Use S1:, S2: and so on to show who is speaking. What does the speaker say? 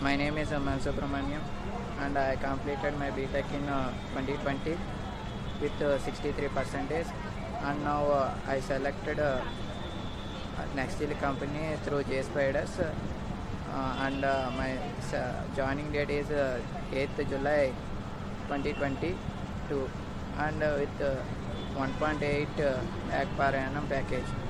S1: My name is SUBRAMANYam, and I completed my BTech in 2020 with 63%. And now I selected next year company through JSpiders, and my joining date is 8th July 2022, and with 1.8 lakh per annum package.